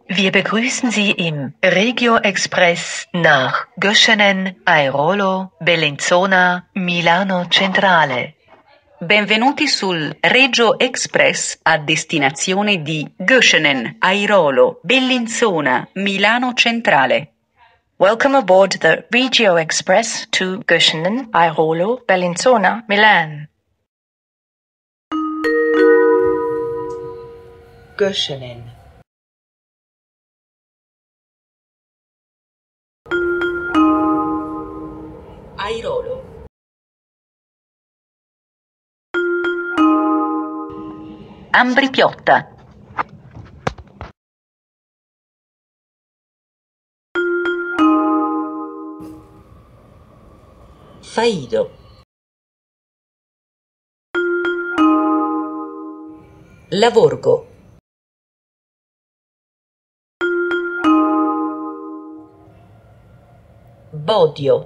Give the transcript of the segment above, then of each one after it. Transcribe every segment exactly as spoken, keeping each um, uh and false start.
Wir begrüßen Sie im Regio Express nach Göschenen, Airolo, Bellinzona, Milano Centrale. Benvenuti sul Regio Express a destinazione di Göschenen, Airolo, Bellinzona, Milano Centrale. Welcome aboard the Regio Express to Göschenen, Airolo, Bellinzona, Milan. Göschenen. Airolo. Ambripiotta. Faido. Lavorgo. Bodio.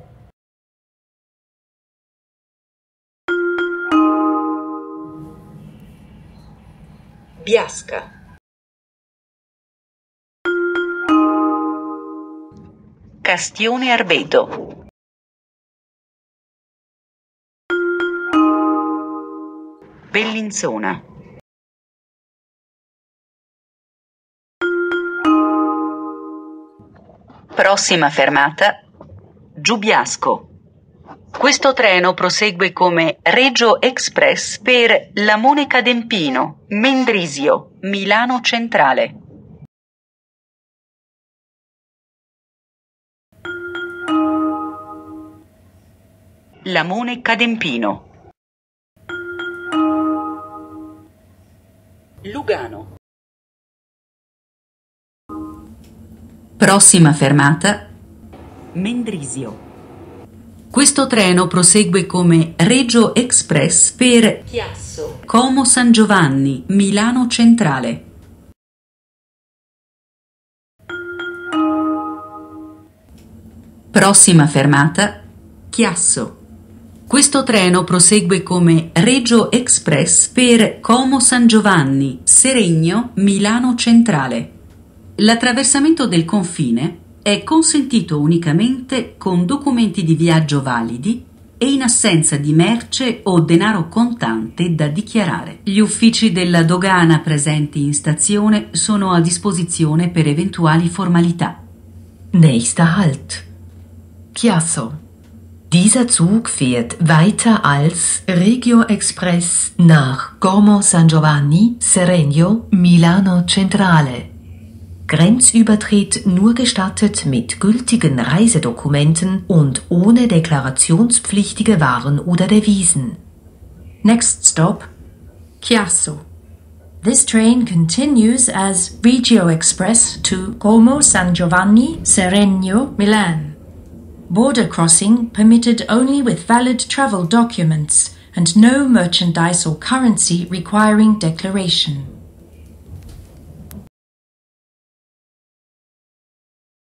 Biasca. Castione Arbeto. Bellinzona. Prossima fermata, Giubiasco. Questo treno prosegue come Regio Express per Lamone Cadempino, Mendrisio, Milano Centrale. Lamone Cadempino. Lugano. Prossima fermata, Mendrisio. Questo treno prosegue come Regio Express per Chiasso, Como San Giovanni, Milano Centrale. Prossima fermata, Chiasso. Questo treno prosegue come Regio Express per Como San Giovanni, Seregno, Milano Centrale. L'attraversamento del confine è consentito unicamente con documenti di viaggio validi e in assenza di merce o denaro contante da dichiarare. Gli uffici della dogana presenti in stazione sono a disposizione per eventuali formalità. Nächster Halt. Chiasso. Dieser Zug fährt weiter als Regio Express nach Como San Giovanni, Seregno, Milano Centrale. Grenzübertritt nur gestattet mit gültigen Reisedokumenten und ohne deklarationspflichtige Waren oder Devisen. Next stop, Chiasso. This train continues as Regio Express to Como San Giovanni, Seregno, Milan. Border crossing permitted only with valid travel documents and no merchandise or currency requiring declaration.